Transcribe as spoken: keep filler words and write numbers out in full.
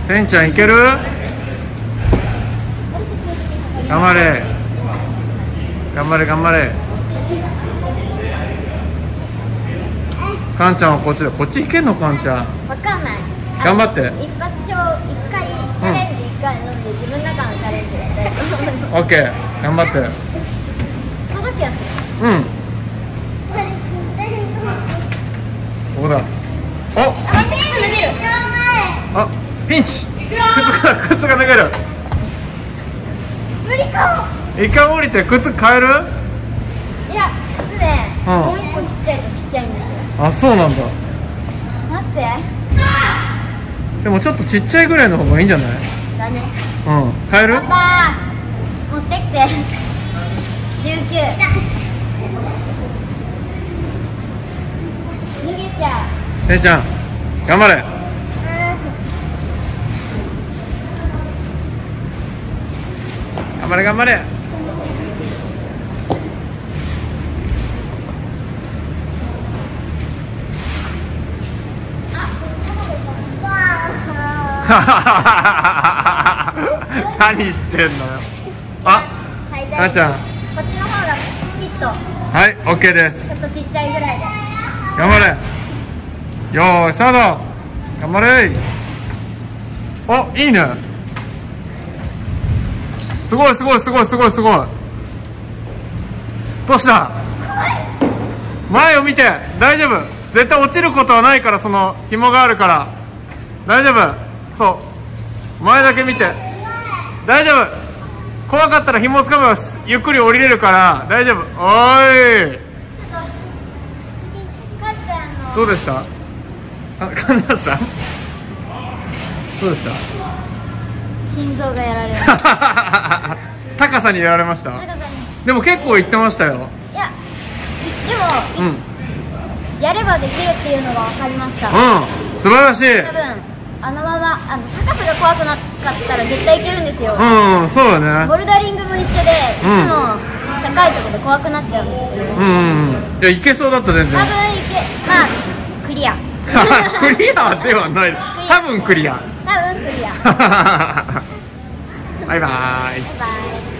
せんちゃんいける？頑張れ頑張れ頑張れ。かんちゃんはこっちだ。こっち行けんの？かんちゃんわかんない。 頑張って。 一発勝一回チャレンジ一回のみで自分の中のチャレンジをしたいと思います。 オッケー頑張って。 届きやすい。 うんここだ。おあ、待って、脱げる。 あピンチ。靴が靴が脱げる。 無理か一回降りて靴変える？ も。いや、靴でうんもう一個ちっちゃいとちっちゃいんですよ。 あそうなんだ。 待って。 でもちょっとちっちゃいぐらいの方がいいんじゃない？ だね。 うん変える？ パパ持ってきて。じゅうきゅう。逃げちゃう。 せいちゃん頑張れ。頑張れ頑張れ。何してんのよ。あ、かんちゃん。 こっちの方がピッと。 はい、オッケーです。 ちょっとちっちゃいぐらいで。 頑張れ。よーい、スタート。頑張れ。お、いいね。すごいすごいすごいすごいすごい。どうした？前を見て。大丈夫。絶対落ちることはないから、その紐があるから大丈夫。そう前だけ見て。大丈夫。怖かったら紐をつかめばゆっくり降りれるから大丈夫。おーいどうでした？あ、神田さんどうでした？ 心臓がやられる。 高さにやられました？ 高さに。 でも結構いってましたよ。 いや、でも、うん、やればできるっていうのが分かりました。 うん、素晴らしい。 多分あのままあの高さが怖くなかったら絶対いけるんですよ。 うん、そうだね。 ボルダリングも一緒で、いつも高いところで怖くなっちゃうんですけど。 うんうんうん。いや、いけそうだった全然。 多分いけ、まあクリア。 クリアではない。多分クリア。 多分クリア。 バイバーイ。 バイバイ。